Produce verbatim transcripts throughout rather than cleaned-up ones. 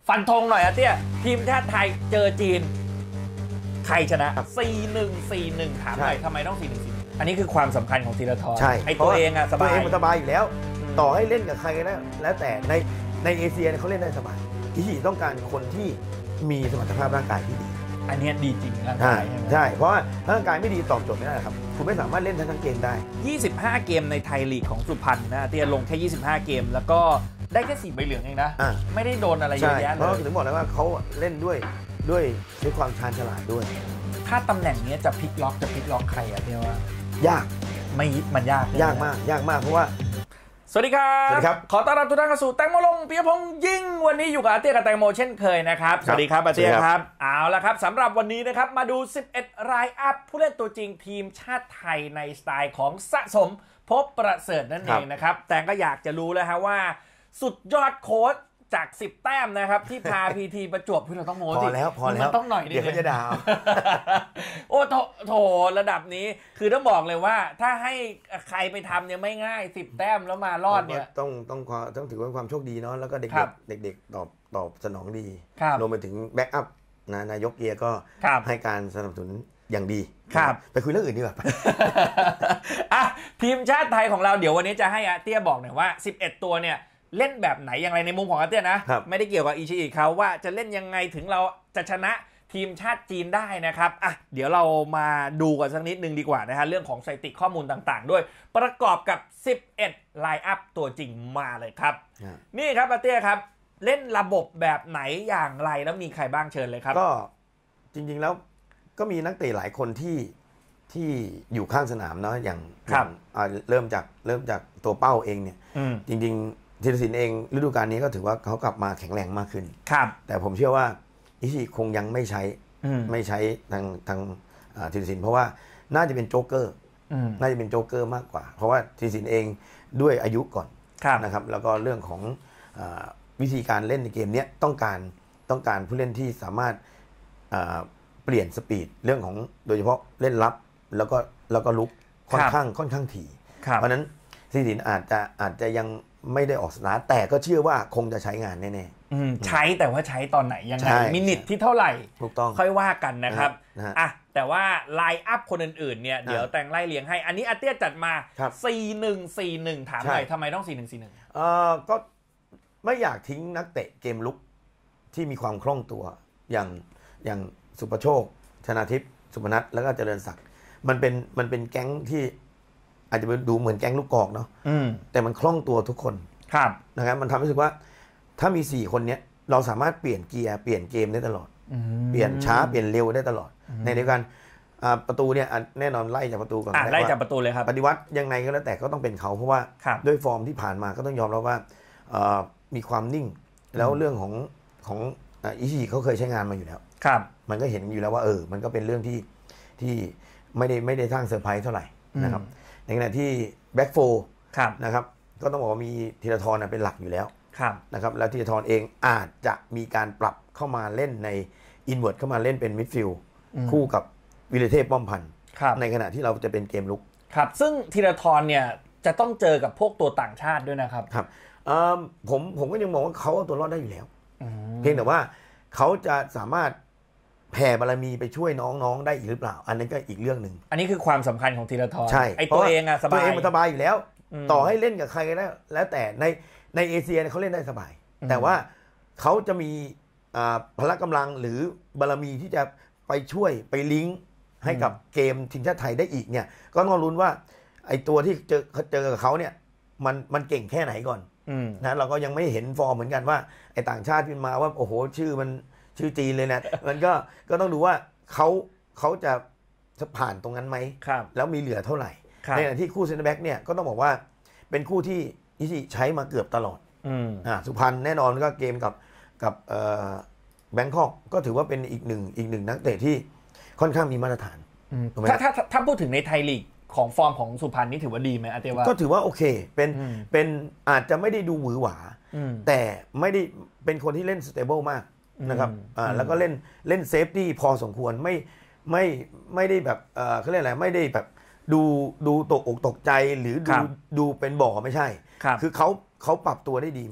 ฟันธงหน่อยอะเตี้ยทีมชาติไทยเจอจีนใครชนะ สี่หนึ่ง สี่หนึ่ง ถามหน่อยทำไมต้อง สี่หนึ่ง สี่หนึ่ง อันนี้คือความสำคัญของธีรทรใช่ไอตัวเองอะสบายตัวเองมันสบายอยู่แล้วต่อให้เล่นกับใครก็ได้แล้วแต่ในในเอเชียเขาเล่นได้สบายอิชิต้องการคนที่มีสมรรถภาพร่างกายที่ดีอันนี้ดีจริงร่างกายใช่ไหมใช่เพราะว่าร่างกายไม่ดีตอบโจทย์ไม่ได้ครับคุณไม่สามารถเล่นทั้งเกมได้ยี่สิบห้าเกมในไทยลีกของสุพรรณนะเตี้ยลงแค่ยี่สิบห้าเกมแล้วก็ได้แค่สี่ใบเหลืองเองนะไม่ได้โดนอะไรเยอะแยะเลยเพราะถึงบอกแล้วว่าเขาเล่นด้วยด้วยด้วยความชาญฉลาดด้วยถ้าตำแหน่งนี้จะพลิกล็อกจะพลิกล็อกใครอะเตี้ยว่ายากไม่มันยากยากมากยากมากเพราะว่าสวัสดีครับสวัสดีครับขอต้อนรับทุกท่านเข้าสู่แตงโมลงปิยพงษ์ยิ่งวันนี้อยู่กับอาเตี้ยกับแตงโมเช่นเคยนะครับสวัสดีครับอาเตี้ยครับเอาละครับสำหรับวันนี้นะครับมาดูสิบเอ็ดไลน์อัพผู้เล่นตัวจริงทีมชาติไทยในสไตล์ของสะสมพบประเสริฐนั่นเองนะครับแต่ก็อยากจะรู้แล้วฮะว่าสุดยอดโค้ชจากสิบแต้มนะครับที่พาพีทีประจวบพี่เราต้องโม้พอแล้วพอแล้วต้องหน่อยเดี๋ยวเขาจะด่าโอ้โถระดับนี้คือต้องบอกเลยว่าถ้าให้ใครไปทำเนี่ยไม่ง่ายสิบแต้มแล้วมารอดเนี่ยต้องต้องต้องถือว่าความโชคดีเนาะแล้วก็เด็กๆเด็กๆตอบตอบสนองดีรวมไปถึงแบ็กอัพนะนายกเกียร์ก็ให้การสนับสนุนอย่างดีไปคุยเรื่องอื่นดีกว่าอ่ะทีมชาติไทยของเราเดี๋ยววันนี้จะให้อาเตี้ยบอกหน่อยว่าสิบเอ็ดตัวเนี่ยเล่นแบบไหนอย่างไรในมุมของอาเตี้ยนะไม่ได้เกี่ยวกับอิชิอิเขาว่าจะเล่นยังไงถึงเราจะชนะทีมชาติจีนได้นะครับอ่ะเดี๋ยวเรามาดูกันสักนิดนึงดีกว่านะฮะเรื่องของสถิติข้อมูลต่างๆด้วยประกอบกับสิบเอ็ดไลน์อัพตัวจริงมาเลยครับนี่ครับอาเตี้ยครับเล่นระบบแบบไหนอย่างไรแล้วมีใครบ้างเชิญเลยครับก็จริงๆแล้วก็มีนักเตะหลายคนที่ที่อยู่ข้างสนามเนาะอย่างเริ่มจากเริ่มจากตัวเป้าเองเนี่ยจริงๆธีรศิลป์เองฤดูกาลนี้ก็ถือว่าเขากลับมาแข็งแรงมากขึ้นครับแต่ผมเชื่อว่าอิชิคงยังไม่ใช้ไม่ใช้ทางทางธีรศิลป์เพราะว่าน่าจะเป็นโจ๊กเกอร์น่าจะเป็นโจ๊กเกอร์มากกว่าเพราะว่าธีรศิลป์เองด้วยอายุก่อนนะครับแล้วก็เรื่องของวิธีการเล่นในเกมนี้ต้องการต้องการผู้เล่นที่สามารถเปลี่ยนสปีดเรื่องของโดยเฉพาะเล่นรับแล้วก็แล้วก็ลุกค่อนข้างค่อนข้างถี่เพราะนั้นธีรศิลป์อาจจะอาจจะยังไม่ได้ออกสตาร์ทแต่ก็เชื่อว่าคงจะใช้งานแน่ๆใช้แต่ว่าใช้ตอนไหนยังไงมินิทที่เท่าไหร่ถูกต้องค่อยว่ากันนะครับอ่ะแต่ว่าไลน์อัพคนอื่นๆเนี่ยเดี๋ยวแต่งไล่เลี้ยงให้อันนี้อาเตี้ยจัดมา สี่หนึ่ง สี่หนึ่ง ถามหน่อยทำไมต้อง สี่หนึ่ง สี่หนึ่งเอ่อก็ไม่อยากทิ้งนักเตะเกมลุกที่มีความคล่องตัวอย่างอย่างสุประโชคชนาทิพย์สุพนัทแล้วก็เจริญศักดิ์มันเป็นมันเป็นแก๊งที่อาจจะดูเหมือนแก๊งลูกกอกเนาะแต่มันคล่องตัวทุกคนนะครับมันทำให้รู้สึกว่าถ้ามีสี่คนเนี้ยเราสามารถเปลี่ยนเกียร์เปลี่ยนเกมได้ตลอดเปลี่ยนช้าเปลี่ยนเร็วได้ตลอดในเดียวกันประตูเนี่ยแน่นอนไล่จากประตูก่อนไล่จากประตูเลยครับปฏิวัติยังไงก็แล้วแต่ก็ต้องเป็นเขาเพราะว่าด้วยฟอร์มที่ผ่านมาก็ต้องยอมรับว่ามีความนิ่งแล้วเรื่องของของอิชิเขาเคยใช้งานมาอยู่แล้วมันก็เห็นอยู่แล้วว่าเออมันก็เป็นเรื่องที่ที่ไม่ได้ไม่ได้สร้างเซอร์ไพรส์เท่าไหร่นะครับในขณะที่แบ็กโฟร์นะครับก็ต้องบอกว่ามีธีรทรเป็นหลักอยู่แล้วนะครับแล้วธีรทรเองอาจจะมีการปรับเข้ามาเล่นในอินเวิร์ตเข้ามาเล่นเป็นมิดฟิลด์คู่กับวิเลเทพป้อมพันธ์ในขณะที่เราจะเป็นเกมลุกครับซึ่งธีรทรเนี่ยจะต้องเจอกับพวกตัวต่างชาติด้วยนะครับครับผมผมก็ยังมองว่าเขาเอาตัวรอดได้อยู่แล้วเพียงแต่ว่าเขาจะสามารถแผ่บารมีไปช่วยน้องๆได้อีกหรือเปล่าอันนั้นก็อีกเรื่องหนึ่งอันนี้คือความสำคัญของธีรทรใช่ไอตัวเองอะสบายตัวเองมันสบายอยู่แล้วต่อให้เล่นกับใครก็ได้แล้วแต่ในในเอเชียเขาเล่นได้สบายแต่ว่าเขาจะมีพละกำลังหรือบารมีที่จะไปช่วยไปลิงก์ให้กับเกมทีมชาติไทยได้อีกเนี่ยก็ต้องลุ้นว่าไอตัวที่เจอเจอกับเขาเนี่ยมันมันเก่งแค่ไหนก่อนนะเราก็ยังไม่เห็นฟอร์มเหมือนกันว่าไอต่างชาติขึ้นมาว่าโอ้โหชื่อมันชื่อจีนเลยเนี่ยมันก็ก็ต้องดูว่าเขาเขาจะผ่านตรงนั้นไหมแล้วมีเหลือเท่าไหร่ในขณะที่คู่เซนเตอร์แบ็กเนี่ยก็ต้องบอกว่าเป็นคู่ที่อิชิใช้มาเกือบตลอดอ่าสุพรรณแน่นอนก็เกมกับกับแบงคอกก็ถือว่าเป็นอีกหนึ่งอีกหนึ่งนักเตะที่ค่อนข้างมีมาตรฐานถ้าถ้าถ้าพูดถึงในไทยลีกของฟอร์มของสุพรรณนี่ถือว่าดีไหมอาเตว่าก็ถือว่าโอเคเป็นเป็นอาจจะไม่ได้ดูหวือหวาแต่ไม่ได้เป็นคนที่เล่นสเตเบิลมากนะครับอ่าแล้วก็เล่นเล่นเซฟตี้พอสมควรไม่ไม่ไม่ได้แบบเออเขาเรียกอะไรไม่ได้แบบดูดูตกอกตกใจหรือดูดูเป็นบ่อไม่ใช่คือเขาเขาปรับตัวได้ดีมาก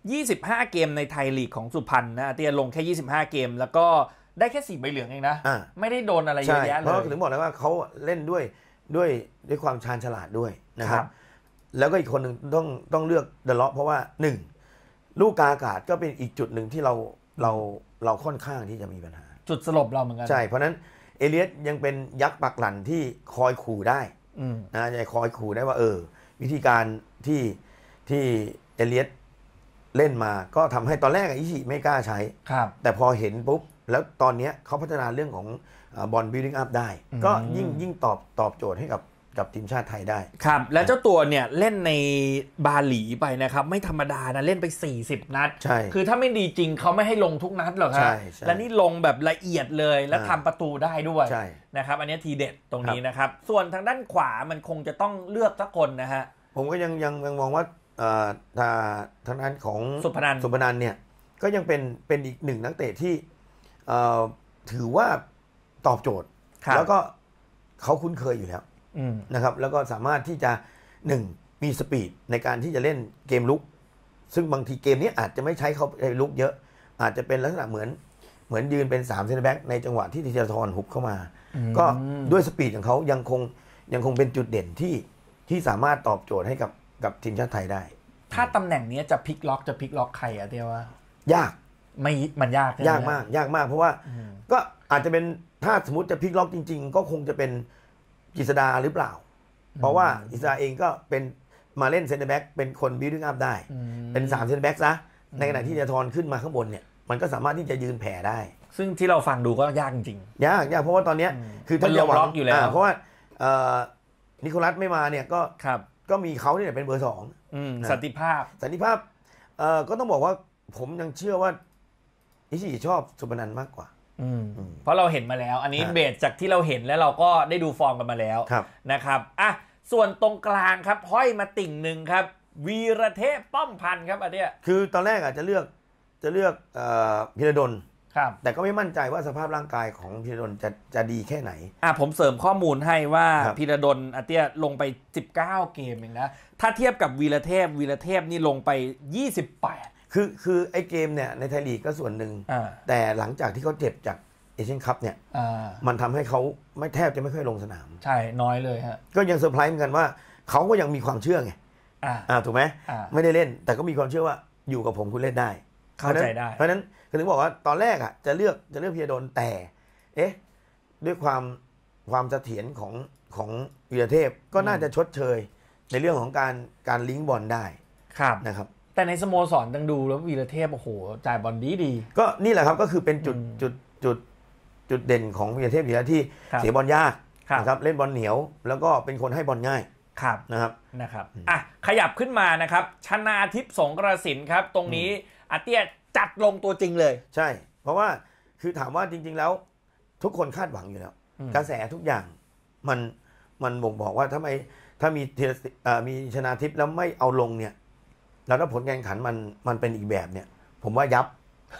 ยี่สิบห้าเกมในไทยลีกของสุพรรณนะเตียลงแค่ยี่สิบห้าเกมแล้วก็ได้แค่สี่ใบเหลืองเองนะไม่ได้โดนอะไรเยอะแยะเลยเพราะถึงบอกเลยว่าเขาเล่นด้วยด้วยด้วยความชาญฉลาดด้วยนะครับแล้วก็อีกคนหนึ่งต้องต้องเลือกเดลเลาะเพราะว่าหนึ่งลูกกาอากาศก็เป็นอีกจุดหนึ่งที่เราเราเราค่อนข้างที่จะมีปัญหาจุดสลบเราเหมือนกันใช่เพราะนั้นเอเลียสยังเป็นยักษ์ปักหลันที่คอยขู่ได้นะจะคอยขู่ได้ว่าเออวิธีการที่ที่เอเลียสเล่นมาก็ทำให้ตอนแรกอิชิไม่กล้าใช้แต่พอเห็นปุ๊บแล้วตอนนี้เขาพัฒนาเรื่องของบอลบิลดิ้งอัพได้ก็ยิ่งยิ่งตอบตอบโจทย์ให้กับกับทีมชาติไทยได้ครับและเจ้าตัวเนี่ยเล่นในบาหลีไปนะครับไม่ธรรมดานะเล่นไปสี่สิบนัดใช่คือถ้าไม่ดีจริงเขาไม่ให้ลงทุกนัดหรอกครับและนี่ลงแบบละเอียดเลยแล้วทำประตูได้ด้วยนะครับอันนี้ทีเด็ดตรงนี้นะครับส่วนทางด้านขวามันคงจะต้องเลือกสักคนนะฮะผมก็ยังยังยังมองว่าทางด้านของสุพนันสุพนันเนี่ยก็ยังเป็นเป็นอีกหนึ่งนักเตะที่ถือว่าตอบโจทย์แล้วก็เขาคุ้นเคยอยู่แล้วนะครับแล้วก็สามารถที่จะหนึ่งมีสปีดในการที่จะเล่นเกมลุกซึ่งบางทีเกมนี้อาจจะไม่ใช้เขาในลุกเยอะอาจจะเป็นลักษณะเหมือนเหมือนยืนเป็นสามเซนเตอร์แบ็กในจังหวะที่ธีรทรหุบเข้ามาก็ด้วยสปีดของเขายังคงยังคงเป็นจุดเด่นที่ที่สามารถตอบโจทย์ให้กับกับทีมชาติไทยได้ถ้าตำแหน่งนี้จะพลิกล็อกจะพลิกล็อกใครอะเดียวว่ายากไม่มันยากยากมากยากมากเพราะว่าก็อาจจะเป็นถ้าสมมติจะพลิกล็อกจริงๆก็คงจะเป็นกฤษดาหรือเปล่าเพราะว่ากฤษดาเองก็เป็นมาเล่นเซนเตอร์แบ็กเป็นคนบิลดิ้งอัพได้เป็นสามเซนเตอร์แบ็กซะในขณะที่จะทอนขึ้นมาข้างบนเนี่ยมันก็สามารถที่จะยืนแผ่ได้ซึ่งที่เราฟังดูก็ยากจริงยากยากเพราะว่าตอนนี้คือถ้าจะหวังอยู่แล้วเพราะว่านิโคลัสไม่มาเนี่ยก็ก็มีเขาเนี่ยเป็นเบอร์สองสันติภาพสันติภาพก็ต้องบอกว่าผมยังเชื่อว่าอิชิชอบสุพนันมากกว่าเพราะเราเห็นมาแล้วอันนี้เบสจากที่เราเห็นแล้วเราก็ได้ดูฟอร์มกันมาแล้วนะครับอ่ะส่วนตรงกลางครับห้อยมาติ่งหนึ่งครับวีรเทพป้อมพันธ์ครับอันเนี้ยคือตอนแรกอาจจะเลือกจะเลือกพีระดลแต่ก็ไม่มั่นใจว่าสภาพร่างกายของพีระดลจะจะดีแค่ไหนอ่ะผมเสริมข้อมูลให้ว่าพีระดลอันเนี้ยลงไปสิบเก้าเกมเองนะถ้าเทียบกับวีรเทพวีรเทพนี่ลงไปยี่สิบแปดคือคือไอ้เกมเนี่ยในไทยลีกก็ส่วนหนึ่งแต่หลังจากที่เขาเจ็บจากเอเชียนคัพเนี่ยมันทำให้เขาไม่แทบจะไม่ค่อยลงสนามใช่น้อยเลยฮะก็ยังเซอร์ไพรส์เหมือนกันว่าเขาก็ยังมีความเชื่อไงอ่าถูกไหมไม่ได้เล่นแต่ก็มีความเชื่อว่าอยู่กับผมคุณเล่นได้เข้าใจได้เพราะฉะนั้นถึงบอกว่าตอนแรกอ่ะจะเลือกจะเลือกพีระดลแต่เอ๊ะด้วยความความเสถียรของของวีรเทพก็น่าจะชดเชยในเรื่องของการการลิงก์บอลได้นะครับแต่ในสโมสรต้องดูแล้ววีรเทพโอ้โหจ่ายบอลดีดีก็นี่แหละครับก็คือเป็นจุดจุดจุดจุดเด่นของวีรเทพอยู่แล้วที่เสียบอลยากนะครับเล่นบอลเหนียวแล้วก็เป็นคนให้บอลง่ายนะครับนะครับอ่ะขยับขึ้นมานะครับชนาทิพย์สงกรสินครับตรงนี้อาเตี้ยจัดลงตัวจริงเลยใช่เพราะว่าคือถามว่าจริงๆแล้วทุกคนคาดหวังอยู่แล้วกระแสทุกอย่างมันมันบ่งบอกว่าทำไมถ้ามีมีชนาทิพย์แล้วไม่เอาลงเนี่ยแล้วถ้าผลการแข่งขันมันมันเป็นอีกแบบเนี่ยผมว่ายับ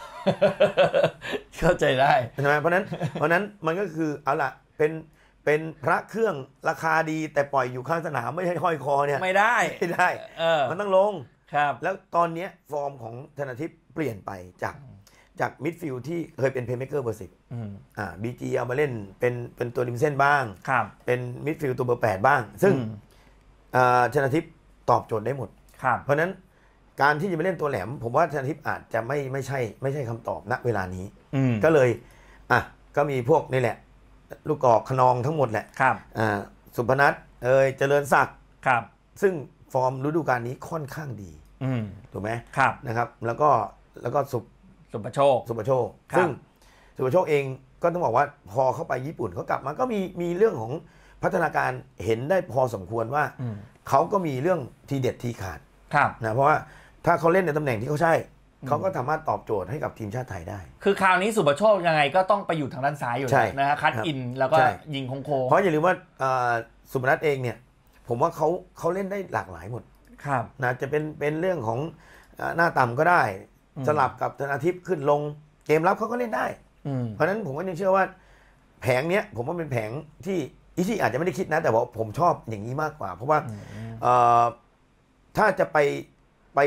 เข้าใจได้ใช่ไหมเพราะนั้นเพราะนั้นมันก็คือเอาล่ะเป็นเป็นพระเครื่องราคาดีแต่ปล่อยอยู่ข้างสนามไม่ให้ห้อยคอเนี่ยไม่ได้ไม่ได้มันต้องลงครับแล้วตอนนี้ฟอร์มของชนาทิพย์เปลี่ยนไปจากจากมิดฟิลด์ที่เคยเป็นเพลย์เมคเกอร์เบอร์สิบอ่าบีจีเอามาเล่นเป็นเป็นตัวริมเส้นบ้างเป็นมิดฟิลด์ตัวเบอร์แปดบ้างซึ่งชนาทิพย์ตอบโจทย์ได้หมดเพราะนั้นการที่จะไปเล่นตัวแหลมผมว่าชนาทิพย์อาจจะไม่ไม่ใช่ไม่ใช่คำตอบณเวลานี้ก็เลยอ่ะก็มีพวกนี่แหละลูกกอกขนองทั้งหมดแหละอ่าสุพนัทเอ่ยเจริญศักดิ์ซึ่งฟอร์มฤดูกาลนี้ค่อนข้างดีถูกไหมนะครับแล้วก็แล้วก็สุสุปโชคสุปโชคซึ่งสุปโชคเองก็ต้องบอกว่าพอเข้าไปญี่ปุ่นเขากลับมาก็มีมีเรื่องของพัฒนาการเห็นได้พอสมควรว่าเขาก็มีเรื่องทีเด็ดทีขาดนะเพราะว่าถ้าเขาเล่นในตำแหน่งที่เขาใช่เขาก็สามารถตอบโจทย์ให้กับทีมชาติไทยได้คือคราวนี้สุปโชคยังไงก็ต้องไปอยู่ทางด้านซ้ายอยู่นะฮะคัดอินแล้วก็ยิงโค้งเพราะอย่าลืมว่าสุพนัทเองเนี่ยผมว่าเขาเขาเล่นได้หลากหลายหมดนะจะเป็นเป็นเรื่องของหน้าต่ำก็ได้สลับกับธนาทิพย์ขึ้นลงเกมรับเขาก็เล่นได้เพราะฉะนั้นผมก็ยังเชื่อว่าแผงเนี้ยผมว่าเป็นแผงที่อิชิอาจจะไม่ได้คิดนะแต่ว่าผมชอบอย่างนี้มากกว่าเพราะว่าถ้าจะไปไป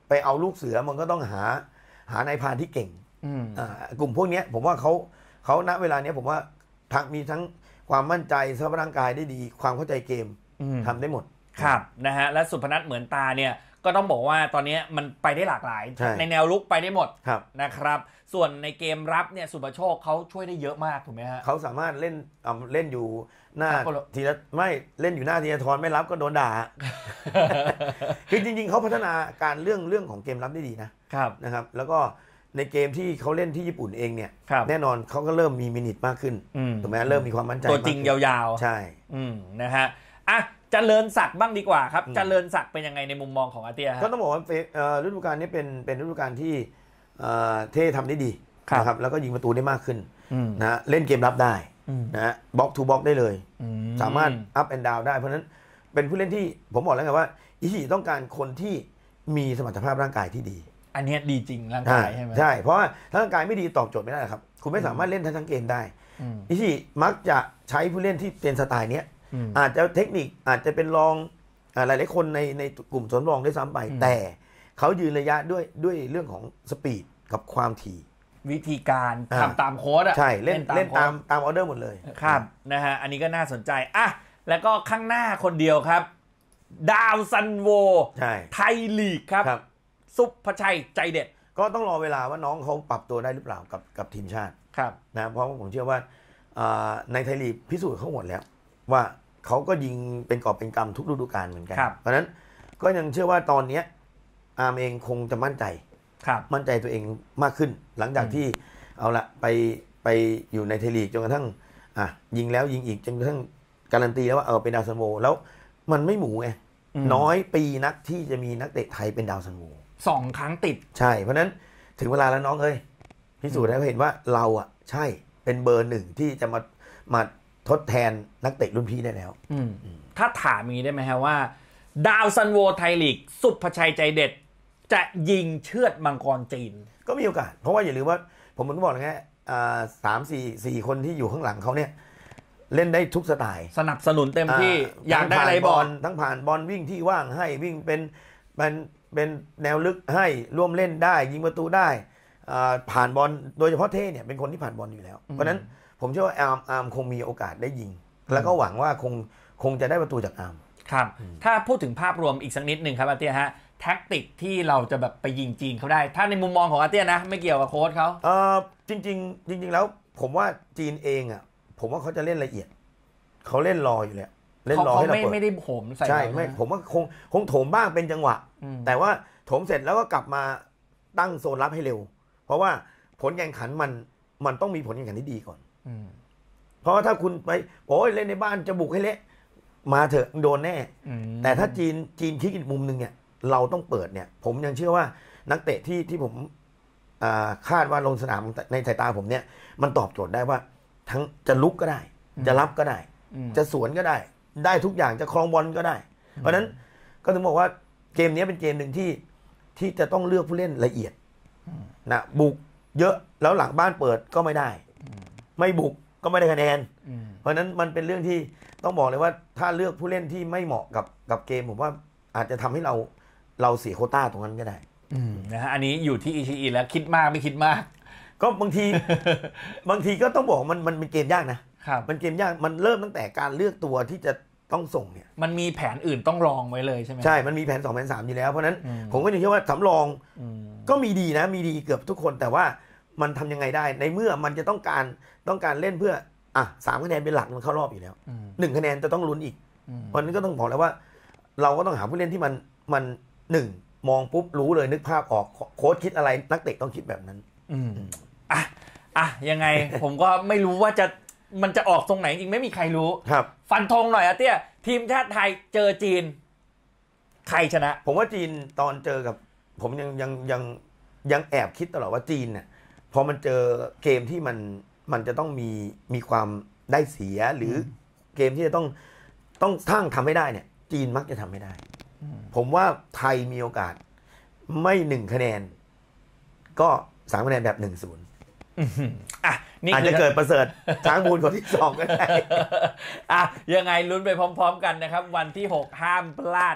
ไปเอาลูกเสือมันก็ต้องหาหานายพรานที่เก่งอ่ากลุ่มพวกนี้ผมว่าเขาเขาณเวลานี้ผมว่าทั้งมีทั้งความมั่นใจสภาพร่างกายได้ดีความเข้าใจเกมทำได้หมดครับนะฮะและสุพนัทเหมือนตาเนี่ยก็ต้องบอกว่าตอนนี้มันไปได้หลากหลายใ, ในแนวลุกไปได้หมดนะครับส่วนในเกมรับเนี่ยสุภโชคเขาช่วยได้เยอะมากถูกไหมฮะเขาสามารถเล่นเล่นอยู่หน้าทีละไม่เล่นอยู่หน้าทีละทอนไม่รับก็โดนด่า คือจริงๆเขาพัฒนาการเรื่องเรื่องของเกมรับได้ดีนะครับนะครับแล้วก็ในเกมที่เขาเล่นที่ญี่ปุ่นเองเนี่ยแน่นอนเขาก็เริ่มมีมินิทมากขึ้นถูกไหมเริ่มมีความมั่นใจตัวจริงยาวๆใช่นะฮะอ่ะเจริญศักดิ์บ้างดีกว่าครับเจริญศักดิ์เป็นยังไงในมุมมองของอาเตียก็ต้องบอกว่าฤดูกาลนี้เป็นเป็นฤดูกาลที่เท่ทำได้ดีนะครับแล้วก็ยิงประตูได้มากขึ้นนะเล่นเกมรับได้นะบล็อกทูบล็อกได้เลยสามารถอัพแอนด์ดาวน์ได้เพราะฉะนั้นเป็นผู้เล่นที่ผมบอกแล้วไงว่าอิชิต้องการคนที่มีสมรรถภาพร่างกายที่ดีอันนี้ดีจริงร่างกายใช่ไหมใช่เพราะว่าร่างกายไม่ดีตอบโจทย์ไม่ได้ครับคุณไม่สามารถเล่นทั้งทั้งเกมได้อิชิมักจะใช้ผู้เล่นที่เป็นสไตล์นี้อาจจะเทคนิคอาจจะเป็นรองหลายๆคนในในกลุ่มสำรองได้ซ้ำไปแต่เขายืนระยะด้วยด้วยเรื่องของสปีดกับความถี่วิธีการทำตามโค้ดอ่ะใช่เล่นเล่นตามตามออเดอร์หมดเลยครับนะฮะอันนี้ก็น่าสนใจอ่ะแล้วก็ข้างหน้าคนเดียวครับดาวซันโวไทยลีกครับซุปพชัยใจเด็ดก็ต้องรอเวลาว่าน้องเขาปรับตัวได้หรือเปล่ากับกับทีมชาติครับนะเพราะผมเชื่อว่าในไทยลีกพิสูจน์เขาหมดแล้วว่าเขาก็ยิงเป็นกอบเป็นกำทุกฤดูกาลเหมือนกันเพราะฉะนั้นก็ยังเชื่อว่าตอนนี้อาร์มเองคงจะมั่นใจมั่นใจตัวเองมากขึ้นหลังจากที่เอาละไปไปอยู่ในไทยลีกจนกระทั่งอ่ะยิงแล้วยิงอีกจนกระทั่งการันตีแล้วว่าเออเป็นดาวซันโวแล้วมันไม่หมูไงน้อยปีนักที่จะมีนักเตะไทยเป็นดาวซันโวสองครั้งติดใช่เพราะนั้นถึงเวลาแล้วน้องเอ้ยพิสูจน์ได้เห็นว่าเราอ่ะใช่เป็นเบอร์หนึ่งที่จะมามาทดแทนนักเตะรุ่นพี่ได้แล้วถ้าถามมีได้ไหมฮะว่าดาวซันโวไทยลีกสุภชัยใจเด็ดจะยิงเชือดมังกรจีนก็มีโอกาสเพราะว่าอย่าลืมว่าผมมันก็บอกเลยไงสามสี่สี่คนที่อยู่ข้างหลังเขาเนี่ยเล่นได้ทุกสไตล์สนับสนุนเต็มที่อยากได้อะไรบอลทั้งผ่านบอลวิ่งที่ว่างให้วิ่งเป็นเป็นเป็นแนวลึกให้ร่วมเล่นได้ยิงประตูได้ผ่านบอลโดยเฉพาะเท่เนี่ยเป็นคนที่ผ่านบอลอยู่แล้วเพราะนั้นผมเชื่อว่าอาร์มอาร์มคงมีโอกาสได้ยิงแล้วก็หวังว่าคงคงจะได้ประตูจากอาร์มครับถ้าพูดถึงภาพรวมอีกสักนิดหนึ่งครับอาเตียฮะแท็กติกที่เราจะแบบไปยิงจีนเขาได้ถ้าในมุมมองของอาเตียนะไม่เกี่ยวกับโค้ชเขาเออจริงๆจริงๆแล้วผมว่าจีนเองอ่ะผมว่าเขาจะเล่นละเอียดเขาเล่นรออยู่แล้วเล่นรอให้เราเปิดไม่ได้โถมใส่ใช่ไม่ผมว่าคงคงโถมบ้างเป็นจังหวะแต่ว่าโถมเสร็จแล้วก็กลับมาตั้งโซนรับให้เร็วเพราะว่าผลแข่งขันมันมันต้องมีผลแข่งขันที่ดีก่อนเพราะว่าถ้าคุณไปโอ้ยเล่นในบ้านจะบุกให้เละมาเถอะโดนแน่แต่ถ้าจีนจีนคิดอีกมุมนึงเนี่ยเราต้องเปิดเนี่ยผมยังเชื่อว่านักเตะที่ที่ผมคาดว่าลงสนามในสายตาผมเนี่ยมันตอบโจทย์ได้ว่าทั้งจะลุกก็ได้จะรับก็ได้จะสวนก็ได้ได้ทุกอย่างจะครองบอลก็ได้เพราะฉะนั้นก็ถึงบอกว่าเกมนี้เป็นเกมหนึ่งที่ที่จะต้องเลือกผู้เล่นละเอียดนะบุกเยอะแล้วหลังบ้านเปิดก็ไม่ได้ไม่บุกก็ไม่ได้คะแนนเพราะฉะนั้นมันเป็นเรื่องที่ต้องบอกเลยว่าถ้าเลือกผู้เล่นที่ไม่เหมาะกับกับเกมผมว่าอาจจะทำให้เราเราเสียโควต้าตรงนั้นก็ได้นะฮะอันนี้อยู่ที่อิชิอิแล้วคิดมากไม่คิดมากก็บางทีบางทีก็ต้องบอกมันมันเป็นเกมยากนะมันเกมยากมันเริ่มตั้งแต่การเลือกตัวที่จะต้องส่งเนี่ยมันมีแผนอื่นต้องรองไว้เลยใช่ไหมใช่มันมีแผนสองแผนสามอยู่แล้วเพราะนั้นผมก็ยังเชื่อว่าสำรองก็มีดีนะมีดีเกือบทุกคนแต่ว่ามันทำยังไงได้ในเมื่อมันจะต้องการต้องการเล่นเพื่ออ่ะสามคะแนนเป็นหลักมันเข้ารอบอยู่แล้วหนึ่งคะแนนจะต้องลุ้นอีกเพราะนั้นก็ต้องบอกแล้วว่าเราก็ต้องหาผู้เล่นที่มันมันหนึ่งมองปุ๊บรู้เลยนึกภาพออกโค้ชคิดอะไรนักเตะต้องคิดแบบนั้นอ่ะอ่ะยังไง ผมก็ไม่รู้ว่าจะมันจะออกตรงไหนจริงไม่มีใครรู้ครับฟันธงหน่อยอะเตี้ยทีมชาติไทยเจอจีนใครชนะผมว่าจีนตอนเจอกับผมยังยังยังยังแอบคิดตลอดว่าจีนเนี่ยพอมันเจอเกมที่มันมันจะต้องมีมีความได้เสียหรือเกมที่จะต้องต้องสร้างทำให้ได้เนี่ยจีนมักจะทำไม่ได้ผมว่าไทยมีโอกาสไม่หนึ่งคะแนนก็สามคะแนนแบบหนึ่งศูนย์อ่ะนี่อาจจะเกิดประเสริฐช้างมูลคนที่สองก็ได้อ่ะยังไงลุ้นไปพร้อมๆกันนะครับวันที่หกห้ามพลาด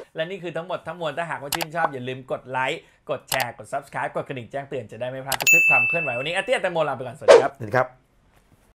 และนี่คือทั้งหมดทั้งมวลถ้าหากว่าชื่นชอบอย่าลืมกดไลค์กดแชร์กด ซับสไครบ์ กดกระดิ่งแจ้งเตือนจะได้ไม่พลาดทุกคลิปความเคลื่อนไหววันนี้อาเตี้ยแตงโมลาไปก่อนสวัสดีครับสวัสดีครับ